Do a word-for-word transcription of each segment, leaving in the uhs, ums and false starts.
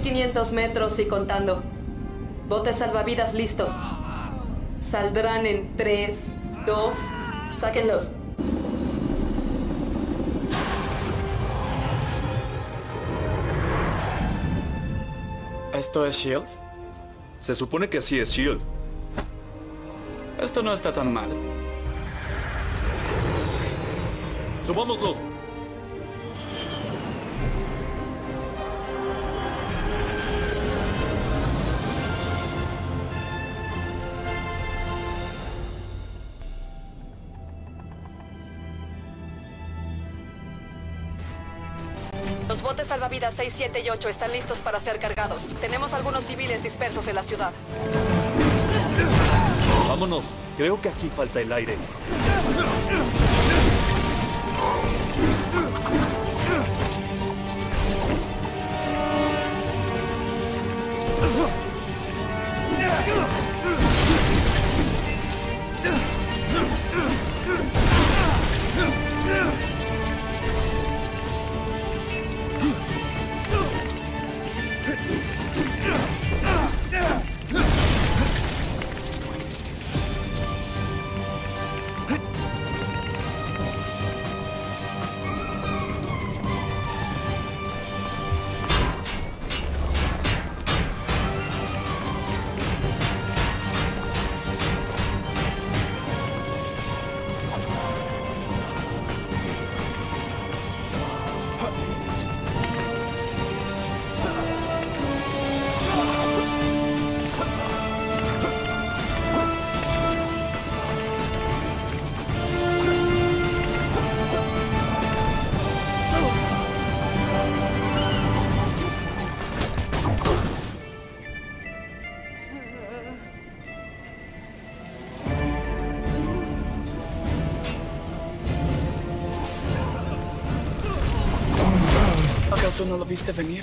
quinientos metros y contando. Botes salvavidas listos. Saldrán en tres, dos... Sáquenlos. ¿Esto es SHIELD? Se supone que así es SHIELD. Esto no está tan mal. ¡Subámoslos! Los botes salvavidas seis, siete y ocho están listos para ser cargados. Tenemos algunos civiles dispersos en la ciudad. Vámonos. Creo que aquí falta el aire. ¿Acaso no lo viste venir?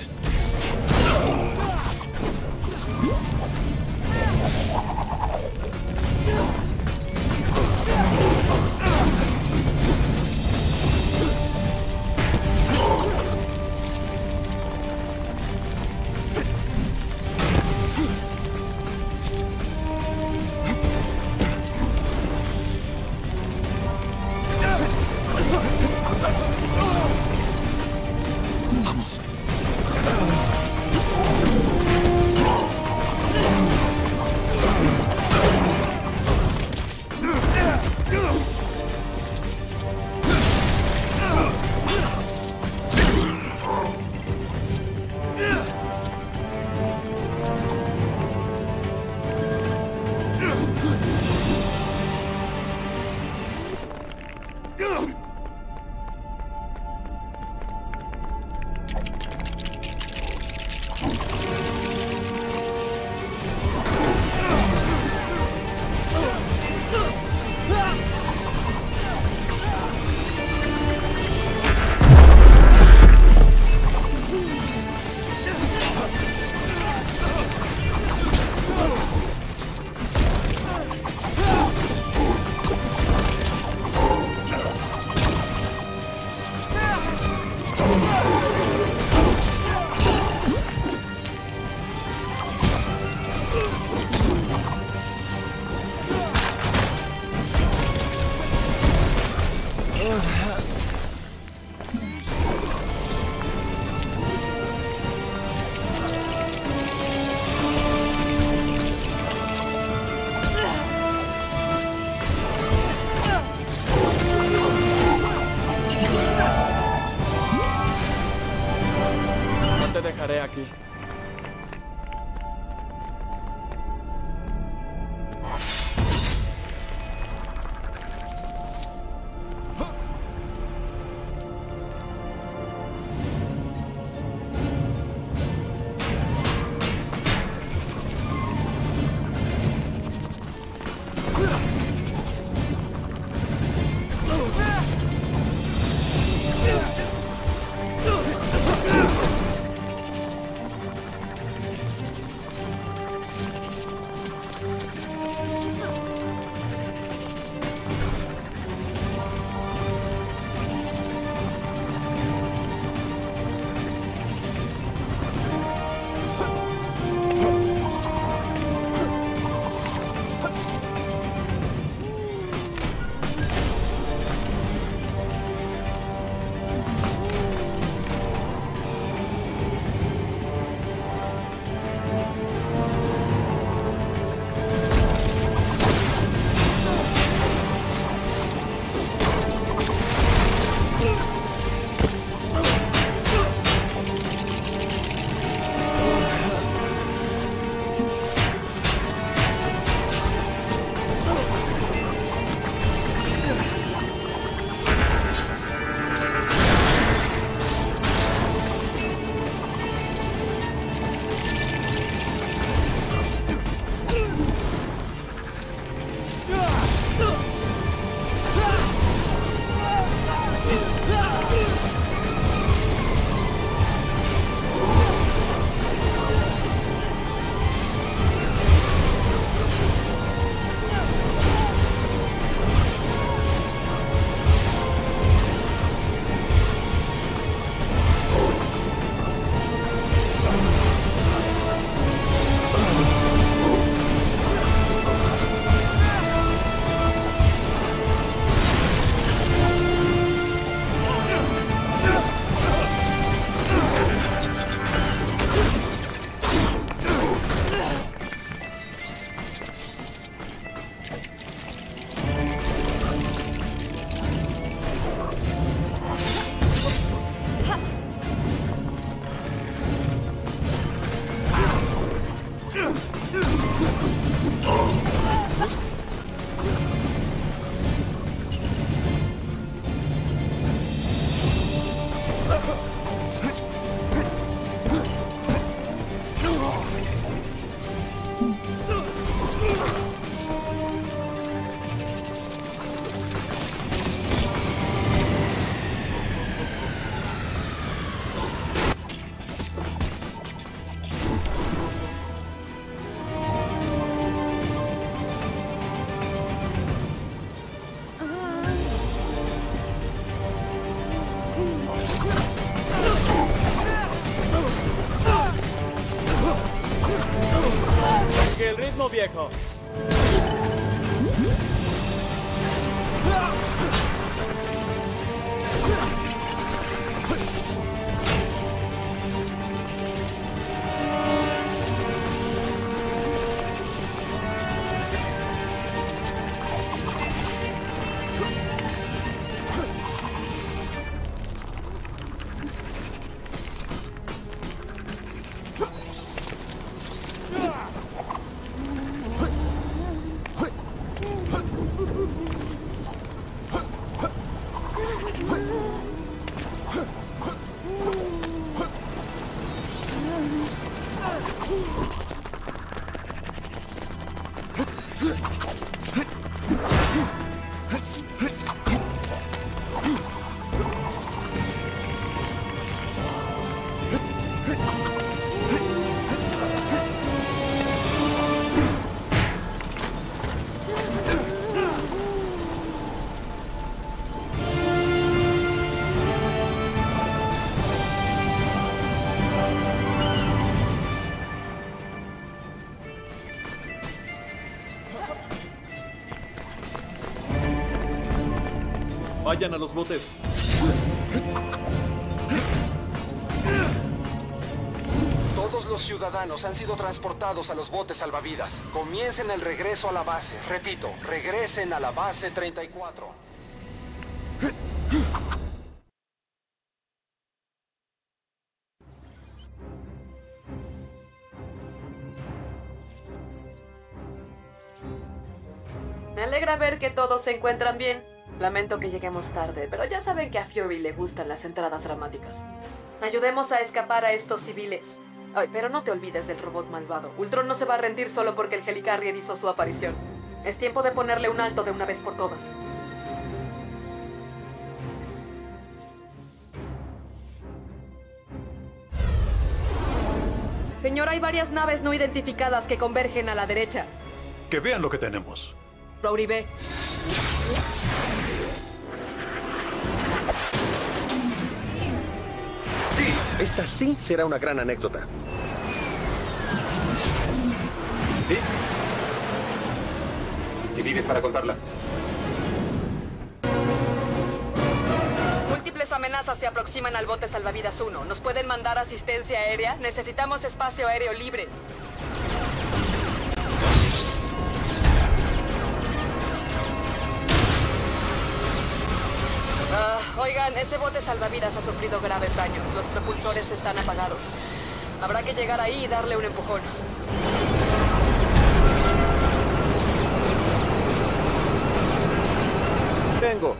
Sigue el ritmo, viejo. Vayan a los botes. Todos los ciudadanos han sido transportados a los botes salvavidas. Comiencen el regreso a la base. Repito, regresen a la base treinta y cuatro. Me alegra ver que todos se encuentran bien. Lamento que lleguemos tarde, pero ya saben que a Fury le gustan las entradas dramáticas. Ayudemos a escapar a estos civiles. Ay, pero no te olvides del robot malvado. Ultron no se va a rendir solo porque el Helicarrier hizo su aparición. Es tiempo de ponerle un alto de una vez por todas. Señor, hay varias naves no identificadas que convergen a la derecha. Que vean lo que tenemos. Rowdy, ve. Sí, esta sí será una gran anécdota. ¿Sí? Si vives para contarla. Múltiples amenazas se aproximan al bote salvavidas uno. ¿Nos pueden mandar asistencia aérea? Necesitamos espacio aéreo libre. Uh, oigan, ese bote salvavidas ha sufrido graves daños. Los propulsores están apagados. Habrá que llegar ahí y darle un empujón. Tengo.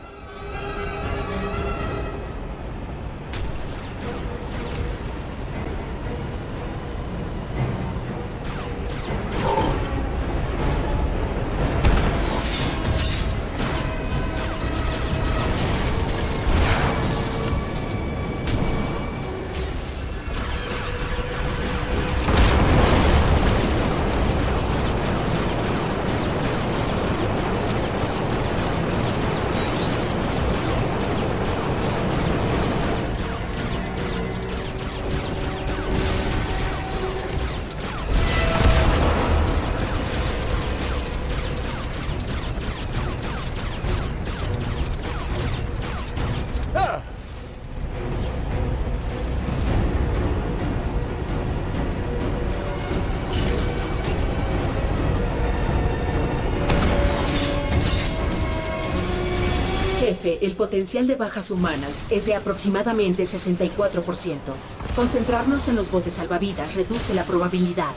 Jefe, el potencial de bajas humanas es de aproximadamente sesenta y cuatro por ciento. Concentrarnos en los botes salvavidas reduce la probabilidad.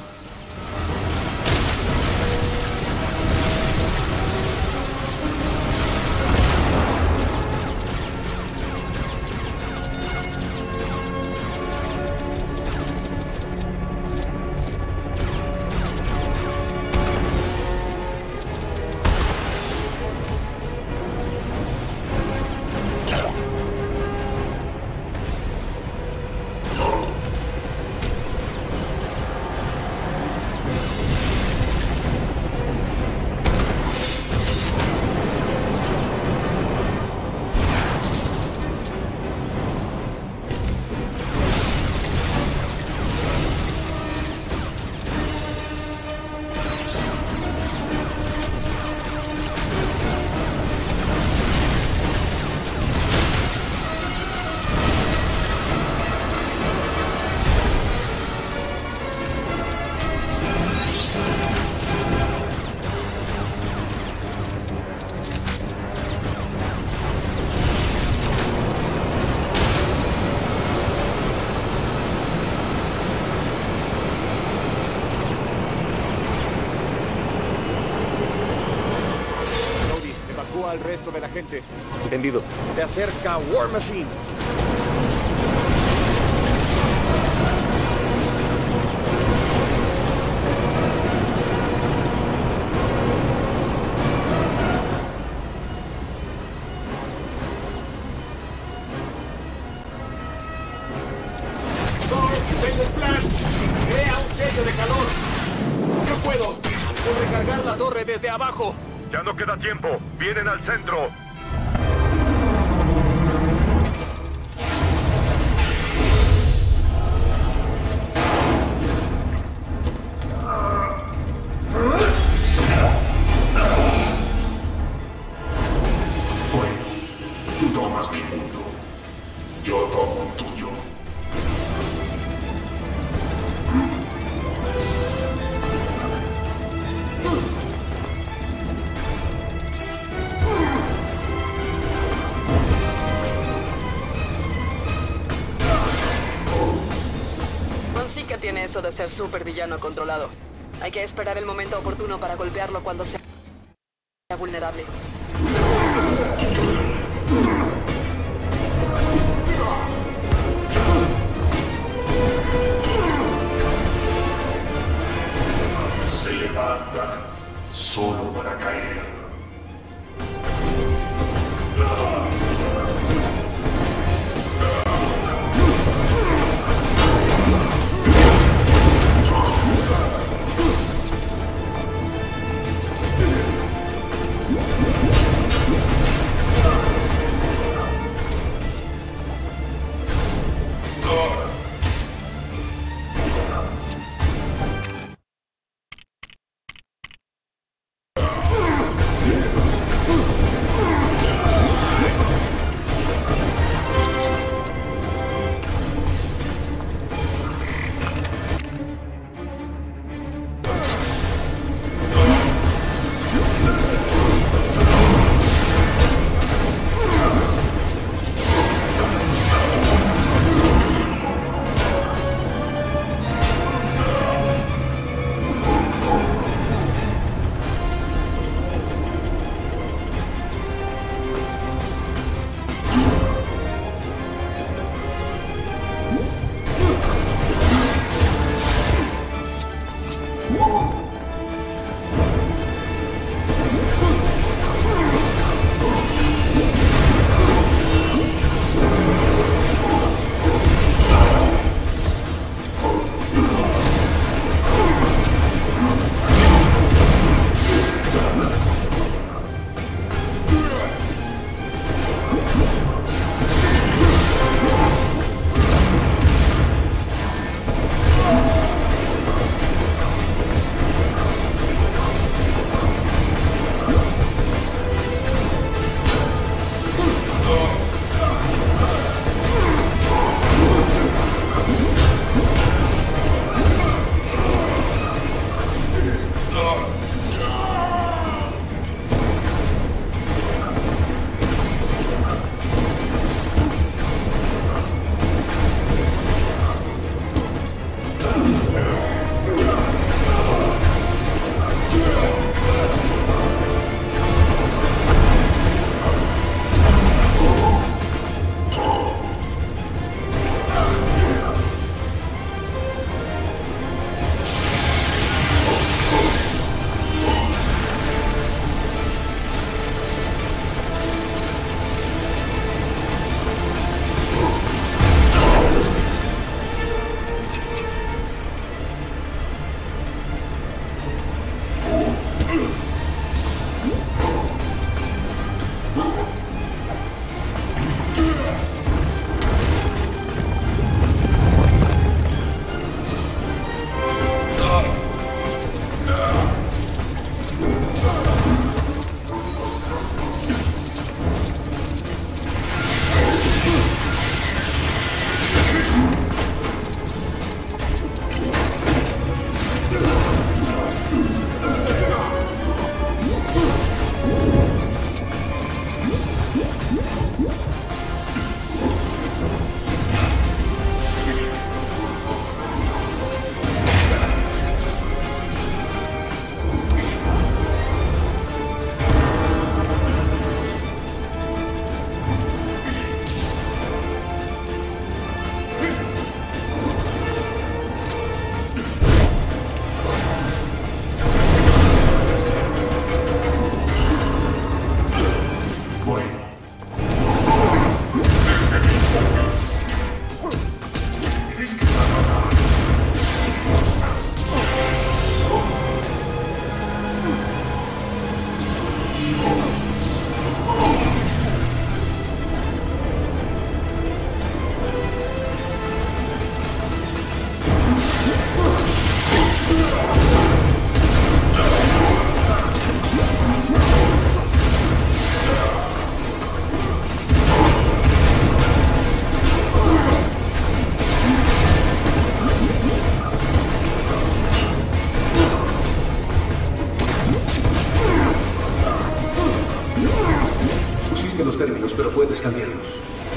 evacúa al resto de la gente. Entendido. Se acerca War Machine. ¡Tengo un plan! ¡Crea un sello de calor! ¡Yo puedo! ¡Puedo recargar la torre desde abajo! Ya no queda tiempo. Vienen al centro. Bueno, tú tomas mi mundo. Yo tomo el tuyo. Sí que tiene eso de ser súper villano controlado. Hay que esperar el momento oportuno para golpearlo cuando sea vulnerable. Se levantan solo para caer. Pusiste los términos, pero puedes cambiarlos.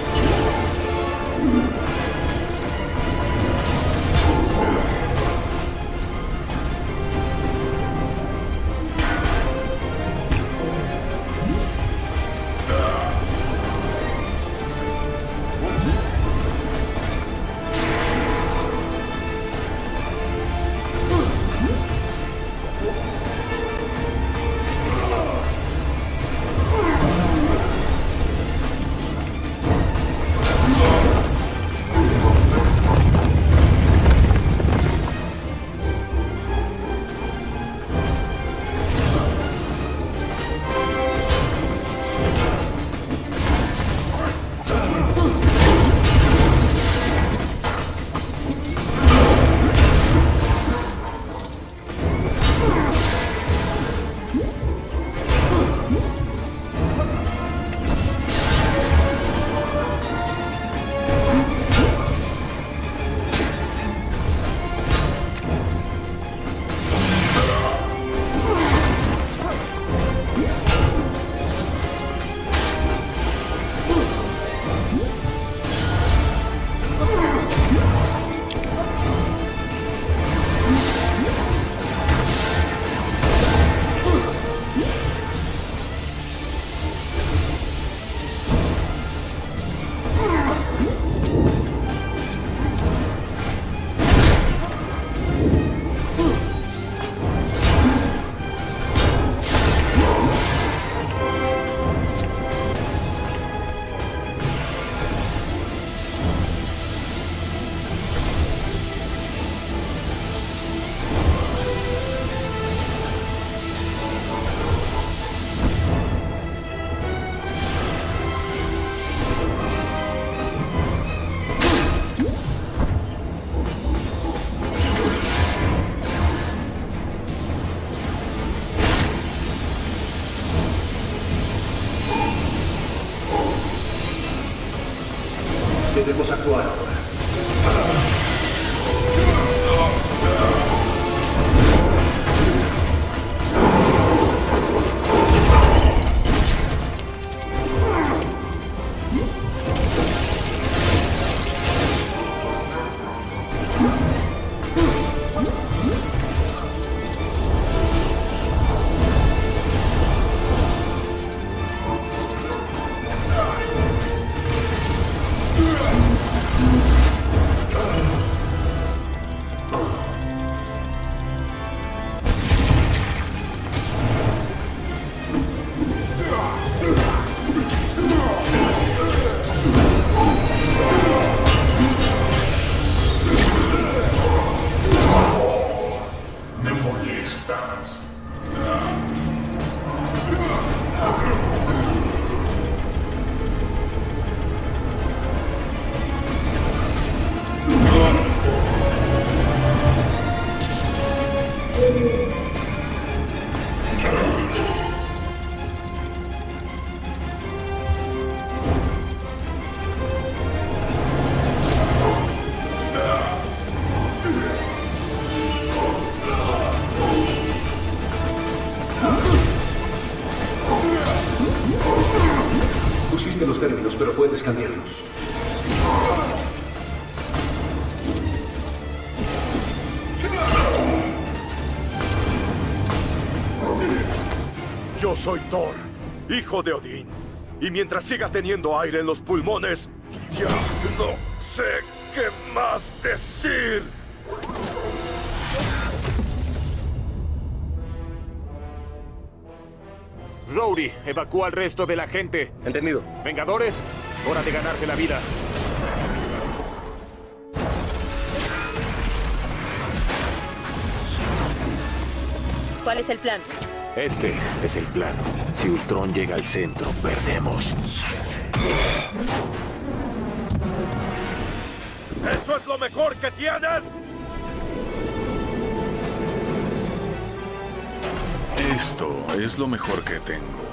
Debemos actuar ahora. Pusiste los términos, pero puedes cambiarlos. Yo soy Thor, hijo de Odín. Y mientras siga teniendo aire en los pulmones, ya no sé qué más decir. Rhodey, evacúa al resto de la gente. Entendido. Vengadores, hora de ganarse la vida. ¿Cuál es el plan? Este es el plan. Si Ultron llega al centro, perdemos. ¿Eso es lo mejor que tienes? Esto es lo mejor que tengo.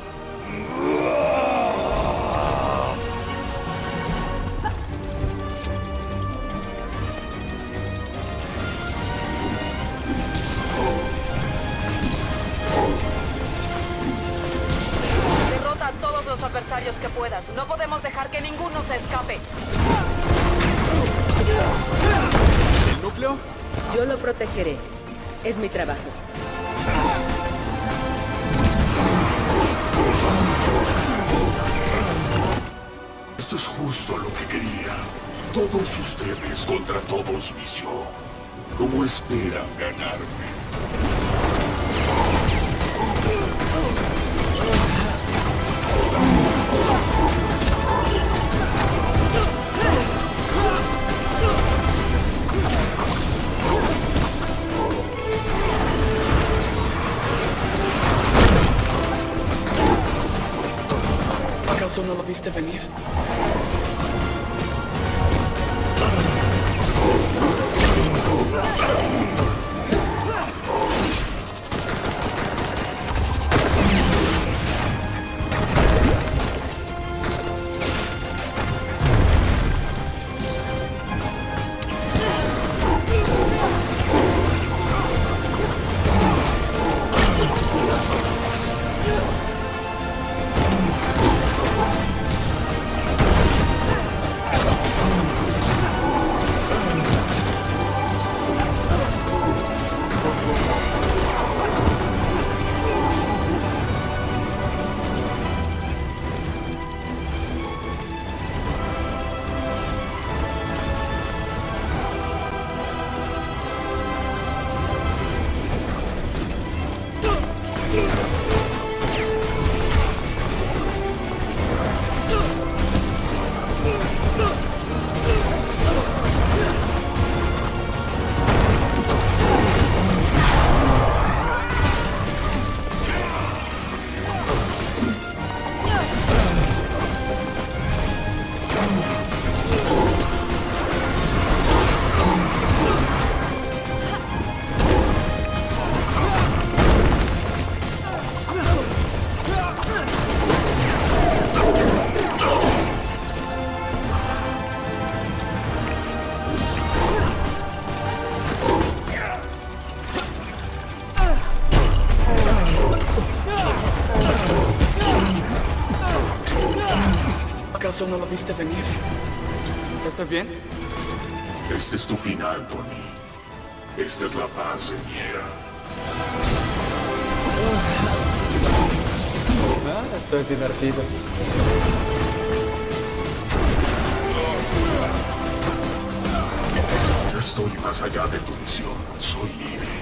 Derrota a todos los adversarios. varios que puedas. No podemos dejar que ninguno se escape. ¿El núcleo? Yo lo protegeré. Es mi trabajo. Esto es justo lo que quería. Todos ustedes contra todos y yo. ¿Cómo esperan ganarme? ¿Acaso no lo viste venir? ¿Acaso no lo viste venir? ¿Estás bien? Este es tu final, Tony. Esta es la paz en Miera. Ah, esto es divertido. Ya estoy más allá de tu misión. Soy libre.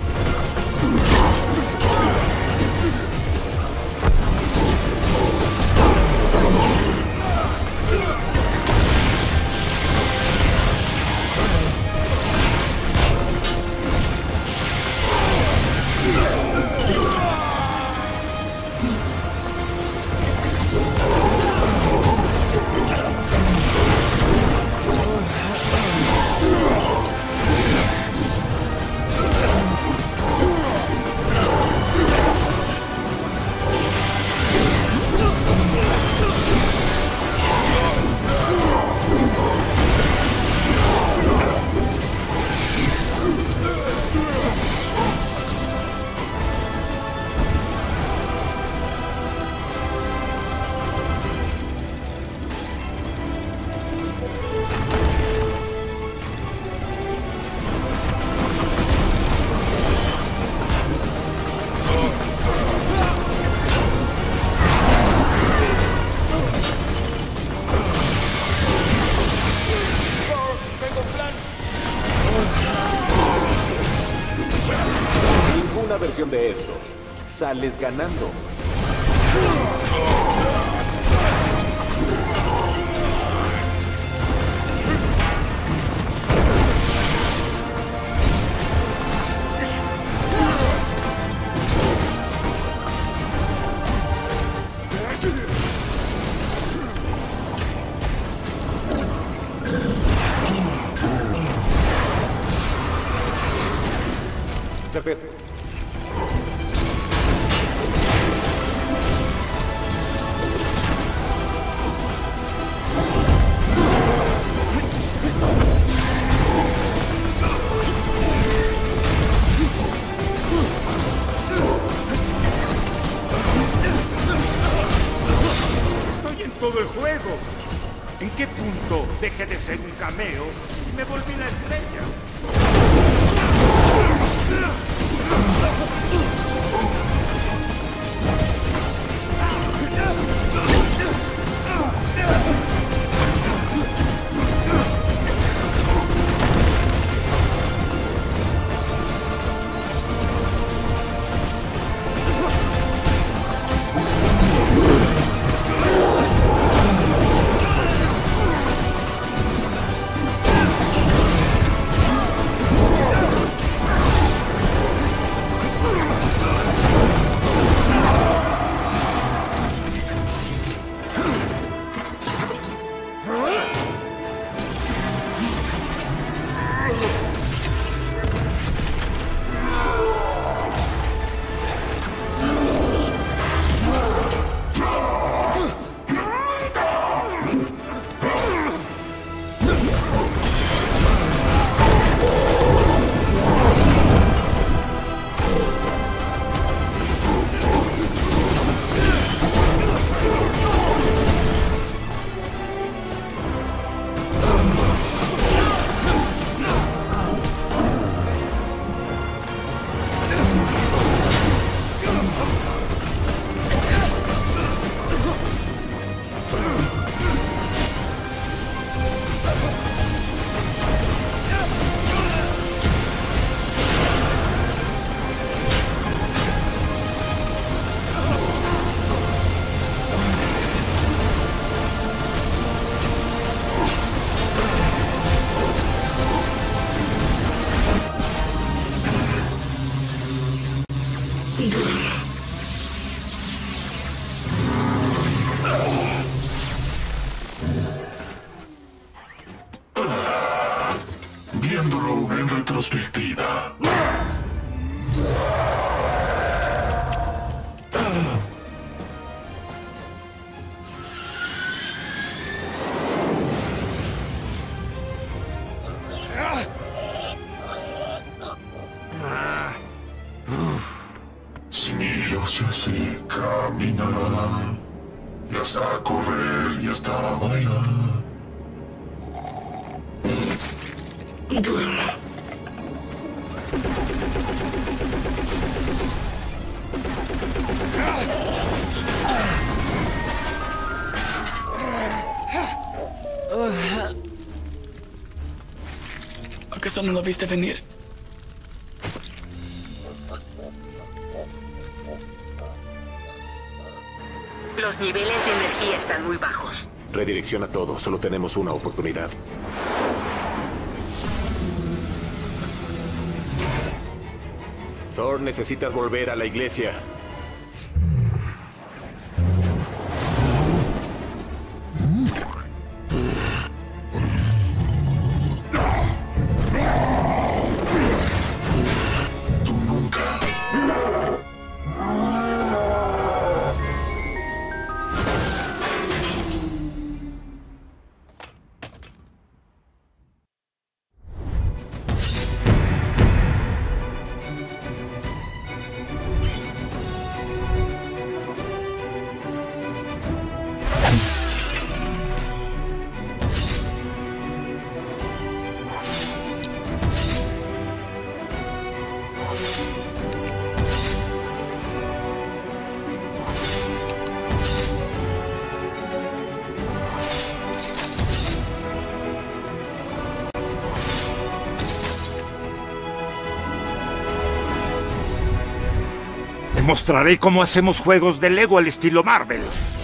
Versión de esto. Sales ganando. Perfecto. todo el juego. ¿En qué punto dejé de ser un cameo y me volví la estrella? Viéndolo en retrospectiva. Sin ellos ya sé caminar, ya está a correr, ya está a bailar. ¿Acaso no lo viste venir? Los niveles de energía están muy bajos. Redirecciona todo, solo tenemos una oportunidad. Thor, necesitas volver a la iglesia. Mostraré cómo hacemos juegos de Lego al estilo Marvel.